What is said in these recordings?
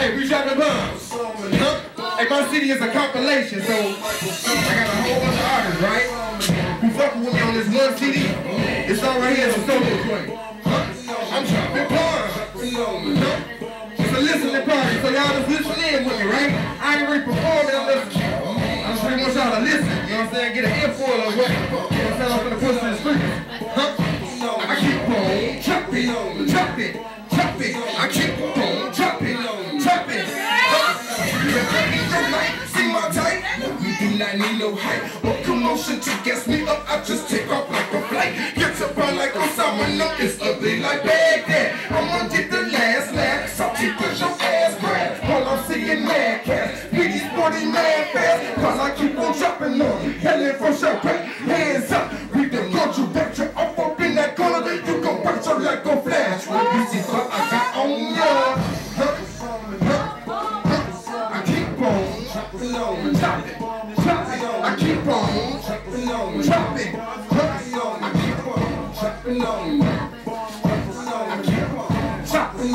Hey, we dropping bombs. Hey, my city is a compilation, so I got a whole bunch of artists, right? Who fucking with me on this one CD. It's all right here, it's a solo joint. I'm dropping bombs. It's a listening party, so y'all just listen in with me, right? I ain't really performing, I'm listening. I just really want y'all to listen, you know what I'm saying? Get an earful of what? You know what I'm saying? I'm gonna push to the street. I keep on jumping, jumping, jumping. I keep on jumping, jumping. See my type? You do not need no hype or commotion to gas me up. I just take off like a flight. Get up on like Osama, no, it's ugly like Baghdad. I'ma get the last laugh, so keep push your ass grab. All I'm seeing mad cats, me these 40 mad fast. Cause I keep on jumping on, hailing from champagne. Hands up, we done got you back your off up in that corner. You gon' burn your like a flash. When you see what I got on ya. I keep on chopping, chopping. I keep on chopping, chopping. I keep on chopping, chopping,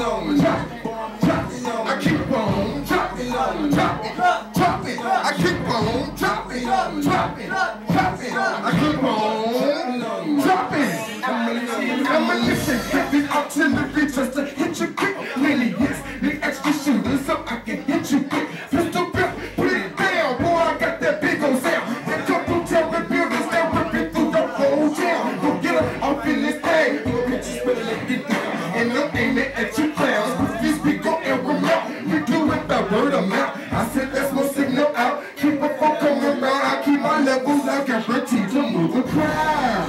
I keep on chopping, chopping, chopping. I keep on chopping, chopping, chopping. I keep on chopping. I'ma listen, heavy artillery just to hit you quick. Many hits, need extra shooters so I can hit you quick. Pistol grip, put it down, boy, I got that big old sound. That couple terror buildings that ripping through the whole town. Go get her off in this thing, you bitches better let it down. And I'm aiming at you clowns, with these people and remote. We do it by word of mouth. I said that's my signal out. Keep a fuck coming around, I keep my levels out, got ready to move the crowd.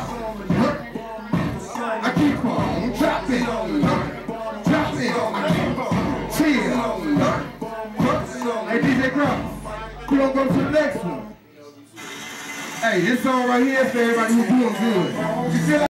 I keep on dropping, dropping, chill. Hey DJ Crump, we gonna go to the next one. Hey, this song right here is for everybody who's doing good. You feel